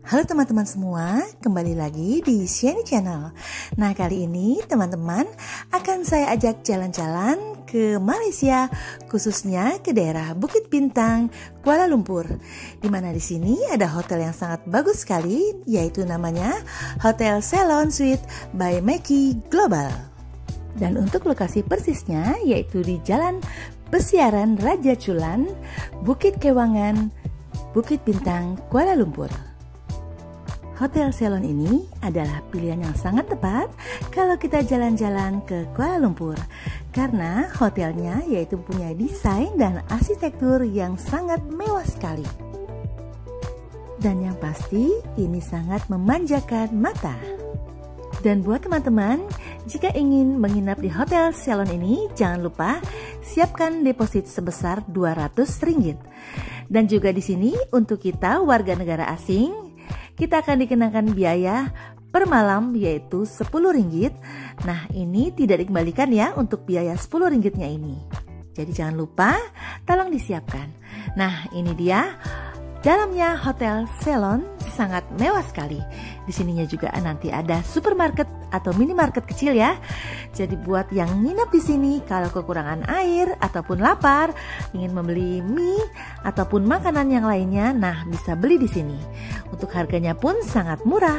Halo teman-teman semua, kembali lagi di Shani Channel. Nah, kali ini teman-teman akan saya ajak jalan-jalan ke Malaysia, khususnya ke daerah Bukit Bintang, Kuala Lumpur. Di mana di sini ada hotel yang sangat bagus sekali, yaitu namanya Hotel Ceylon Suite by Meki Global. Dan untuk lokasi persisnya yaitu di Jalan Pesiaran Raja Chulan, Bukit Kewangan, Bukit Bintang, Kuala Lumpur. Hotel Ceylon ini adalah pilihan yang sangat tepat kalau kita jalan-jalan ke Kuala Lumpur, karena hotelnya yaitu punya desain dan arsitektur yang sangat mewah sekali. Dan yang pasti ini sangat memanjakan mata. Dan buat teman-teman, jika ingin menginap di Hotel Ceylon ini, jangan lupa siapkan deposit sebesar Rp200. Dan juga di sini untuk kita warga negara asing, kita akan dikenakan biaya per malam yaitu Rp10. Nah, ini tidak dikembalikan ya untuk biaya Rp10-nya ini. Jadi jangan lupa, tolong disiapkan. Nah, ini dia dalamnya Hotel Ceylon, sangat mewah sekali. Di sininya juga nanti ada supermarket atau minimarket kecil ya. Jadi buat yang nginep di sini kalau kekurangan air ataupun lapar, ingin membeli mie ataupun makanan yang lainnya, nah bisa beli di sini. Untuk harganya pun sangat murah.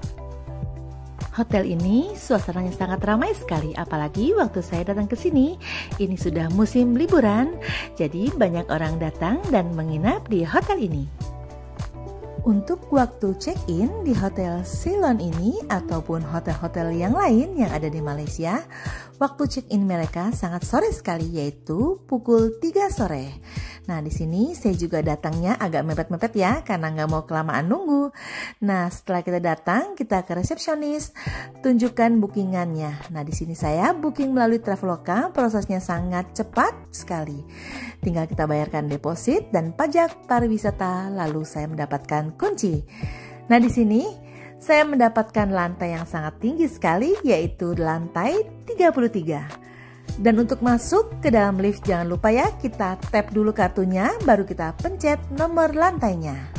Hotel ini suasananya sangat ramai sekali, apalagi waktu saya datang ke sini. Ini sudah musim liburan, jadi banyak orang datang dan menginap di hotel ini. Untuk waktu check-in di Hotel Ceylon ini ataupun hotel-hotel yang lain yang ada di Malaysia, waktu check-in mereka sangat sore sekali, yaitu pukul 3 sore. Nah, di sini saya juga datangnya agak mepet-mepet ya, karena nggak mau kelamaan nunggu. Nah, setelah kita datang, kita ke resepsionis, tunjukkan bookingannya. Nah, di sini saya booking melalui Traveloka, prosesnya sangat cepat sekali. Tinggal kita bayarkan deposit dan pajak pariwisata, lalu saya mendapatkan kunci. Nah, di sini saya mendapatkan lantai yang sangat tinggi sekali, yaitu lantai 33. Dan untuk masuk ke dalam lift jangan lupa ya, kita tap dulu kartunya, baru kita pencet nomor lantainya.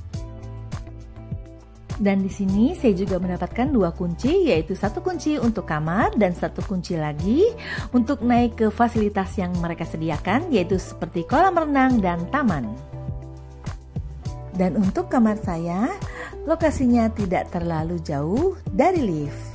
Dan di sini saya juga mendapatkan 2 kunci, yaitu 1 kunci untuk kamar dan 1 kunci lagi untuk naik ke fasilitas yang mereka sediakan, yaitu seperti kolam renang dan taman. Dan untuk kamar saya, lokasinya tidak terlalu jauh dari lift.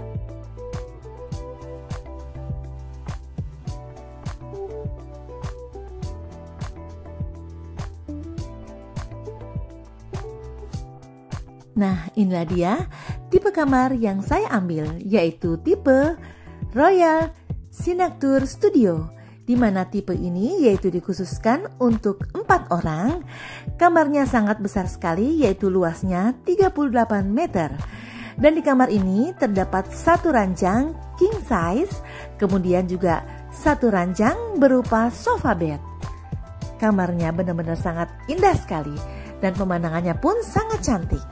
Nah, inilah dia tipe kamar yang saya ambil, yaitu tipe Royal Signature Studio, di mana tipe ini yaitu dikhususkan untuk 4 orang. Kamarnya sangat besar sekali, yaitu luasnya 38 meter. Dan di kamar ini terdapat 1 ranjang king size, kemudian juga 1 ranjang berupa sofa bed. Kamarnya benar-benar sangat indah sekali, dan pemandangannya pun sangat cantik.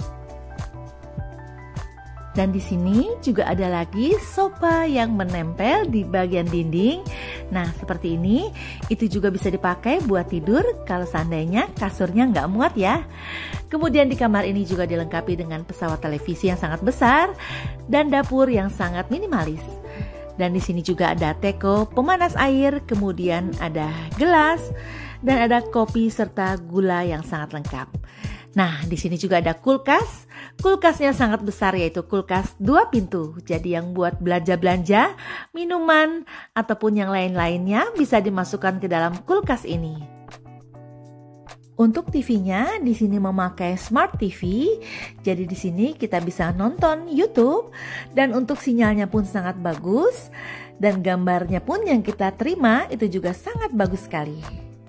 Dan di sini juga ada lagi sofa yang menempel di bagian dinding. Nah, seperti ini, itu juga bisa dipakai buat tidur kalau seandainya kasurnya nggak muat ya. Kemudian di kamar ini juga dilengkapi dengan pesawat televisi yang sangat besar dan dapur yang sangat minimalis. Dan di sini juga ada teko pemanas air, kemudian ada gelas dan ada kopi serta gula yang sangat lengkap. Nah, di sini juga ada kulkas. Kulkasnya sangat besar, yaitu kulkas 2 pintu. Jadi yang buat belanja-belanja, minuman, ataupun yang lain-lainnya bisa dimasukkan ke dalam kulkas ini. Untuk TV-nya di sini memakai Smart TV. Jadi di sini kita bisa nonton YouTube, dan untuk sinyalnya pun sangat bagus, dan gambarnya pun yang kita terima itu juga sangat bagus sekali.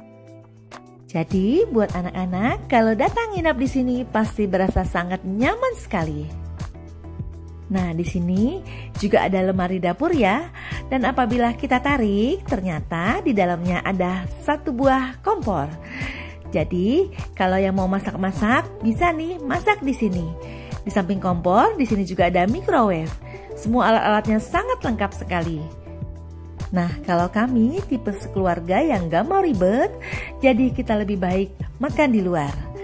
Jadi buat anak-anak kalau datang nginap di sini pasti berasa sangat nyaman sekali. Nah, di sini juga ada lemari dapur ya. Dan apabila kita tarik, ternyata di dalamnya ada 1 buah kompor. Jadi kalau yang mau masak-masak bisa nih masak di sini. Di samping kompor, di sini juga ada microwave. Semua alat-alatnya sangat lengkap sekali. Nah, kalau kami tipe sekeluarga yang gak mau ribet, jadi kita lebih baik makan di luar.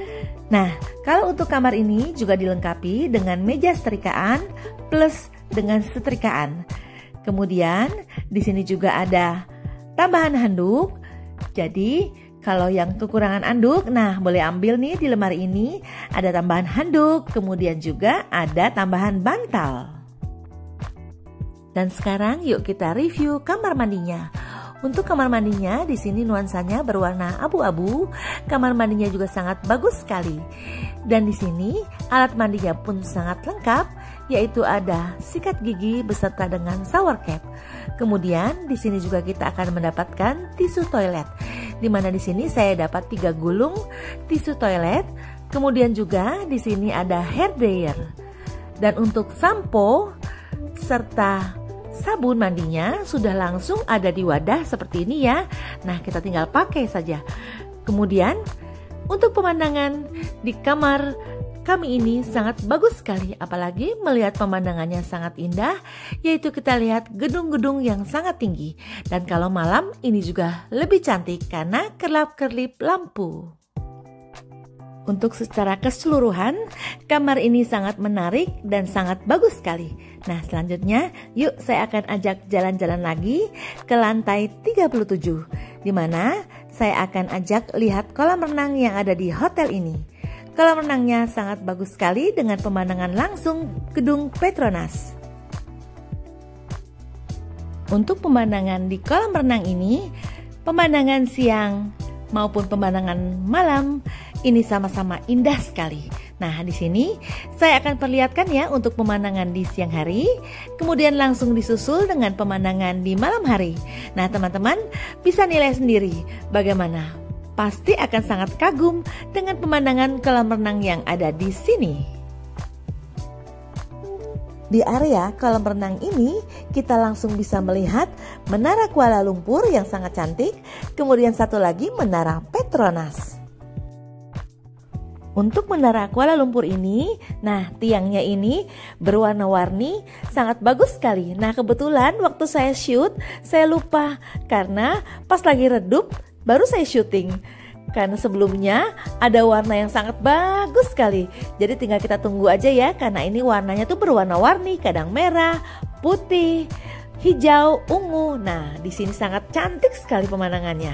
Nah, kalau untuk kamar ini juga dilengkapi dengan meja setrikaan plus dengan setrikaan. Kemudian di sini juga ada tambahan handuk. Jadi kalau yang kekurangan anduk, nah boleh ambil nih di lemari ini ada tambahan handuk, kemudian juga ada tambahan bantal. Dan sekarang yuk kita review kamar mandinya. Untuk kamar mandinya di sini nuansanya berwarna abu-abu. Kamar mandinya juga sangat bagus sekali. Dan di sini alat mandinya pun sangat lengkap, yaitu ada sikat gigi beserta dengan shower cap. Kemudian di sini juga kita akan mendapatkan tisu toilet, di mana di sini saya dapat 3 gulung tisu toilet. Kemudian juga di sini ada hair dryer. Dan untuk sampo serta sabun mandinya sudah langsung ada di wadah seperti ini ya. Nah, kita tinggal pakai saja. Kemudian untuk pemandangan di kamar kami ini sangat bagus sekali, apalagi melihat pemandangannya sangat indah, yaitu kita lihat gedung-gedung yang sangat tinggi. Dan kalau malam ini juga lebih cantik karena kerlap-kerlip lampu. Untuk secara keseluruhan, kamar ini sangat menarik dan sangat bagus sekali. Nah, selanjutnya yuk saya akan ajak jalan-jalan lagi ke lantai 37, di mana saya akan ajak lihat kolam renang yang ada di hotel ini. Kolam renangnya sangat bagus sekali dengan pemandangan langsung gedung Petronas. Untuk pemandangan di kolam renang ini, pemandangan siang maupun pemandangan malam ini sama-sama indah sekali. Nah, di sini saya akan perlihatkan ya untuk pemandangan di siang hari, kemudian langsung disusul dengan pemandangan di malam hari. Nah, teman-teman bisa nilai sendiri bagaimana. Pasti akan sangat kagum dengan pemandangan kolam renang yang ada di sini. Di area kolam renang ini, kita langsung bisa melihat Menara Kuala Lumpur yang sangat cantik, kemudian satu lagi Menara Petronas. Untuk Menara Kuala Lumpur ini, nah tiangnya ini berwarna-warni, sangat bagus sekali. Nah, kebetulan waktu saya shoot, saya lupa karena pas lagi redup baru saya syuting. Karena sebelumnya ada warna yang sangat bagus sekali. Jadi tinggal kita tunggu aja ya, karena ini warnanya tuh berwarna-warni, kadang merah, putih, hijau, ungu. Nah, di sini sangat cantik sekali pemandangannya.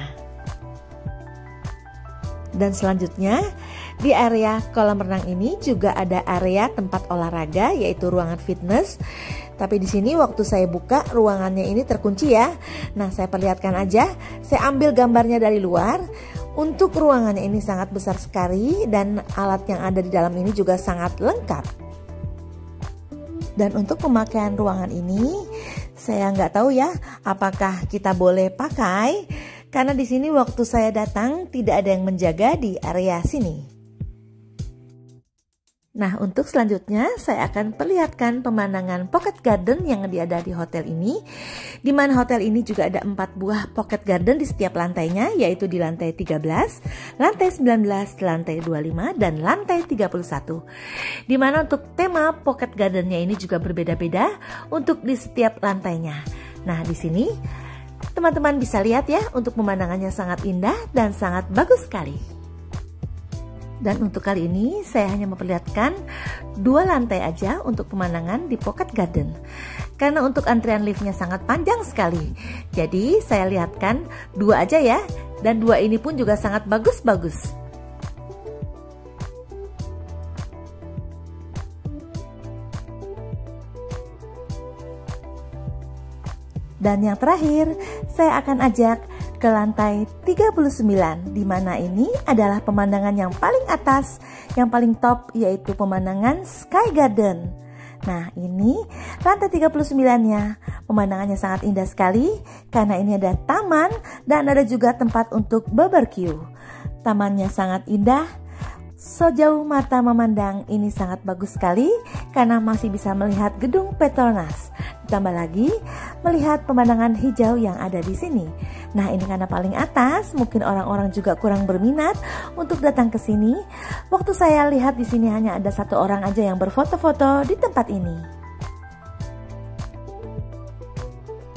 Dan selanjutnya di area kolam renang ini juga ada area tempat olahraga, yaitu ruangan fitness. Tapi di sini waktu saya buka ruangannya ini terkunci ya. Nah, saya perlihatkan aja. Saya ambil gambarnya dari luar. Untuk ruangannya ini sangat besar sekali dan alat yang ada di dalam ini juga sangat lengkap. Dan untuk pemakaian ruangan ini saya nggak tahu ya apakah kita boleh pakai, karena di sini waktu saya datang tidak ada yang menjaga di area sini. Nah, untuk selanjutnya saya akan perlihatkan pemandangan pocket garden yang ada di hotel ini. Di mana hotel ini juga ada 4 buah pocket garden di setiap lantainya, yaitu di lantai 13, lantai 19, lantai 25, dan lantai 31. Di mana untuk tema pocket gardennya ini juga berbeda-beda untuk di setiap lantainya. Nah, di sini teman-teman bisa lihat ya, untuk pemandangannya sangat indah dan sangat bagus sekali. Dan untuk kali ini saya hanya memperlihatkan 2 lantai aja untuk pemandangan di pocket garden. Karena untuk antrian liftnya sangat panjang sekali. Jadi saya lihatkan 2 aja ya. Dan 2 ini pun juga sangat bagus-bagus. Dan yang terakhir, saya akan ajak ke lantai 39, di mana ini adalah pemandangan yang paling atas, yang paling top, yaitu pemandangan Sky Garden. Nah, ini lantai 39-nya. Pemandangannya sangat indah sekali karena ini ada taman dan ada juga tempat untuk barbecue. Tamannya sangat indah. Sejauh mata memandang ini sangat bagus sekali karena masih bisa melihat gedung Petronas. Ditambah lagi melihat pemandangan hijau yang ada di sini. Nah, ini karena paling atas, mungkin orang-orang juga kurang berminat untuk datang ke sini. Waktu saya lihat di sini hanya ada 1 orang aja yang berfoto-foto di tempat ini.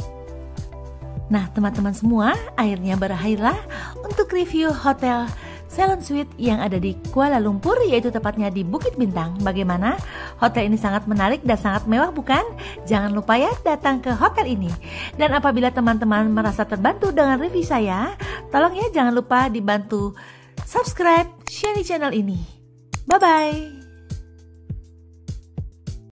Nah, teman-teman semua, akhirnya berakhirlah untuk review hotel Ceylon Suite yang ada di Kuala Lumpur, yaitu tepatnya di Bukit Bintang. Bagaimana? Hotel ini sangat menarik dan sangat mewah, bukan? Jangan lupa ya datang ke hotel ini. Dan apabila teman-teman merasa terbantu dengan review saya, tolong ya jangan lupa dibantu subscribe channel ini. Bye-bye.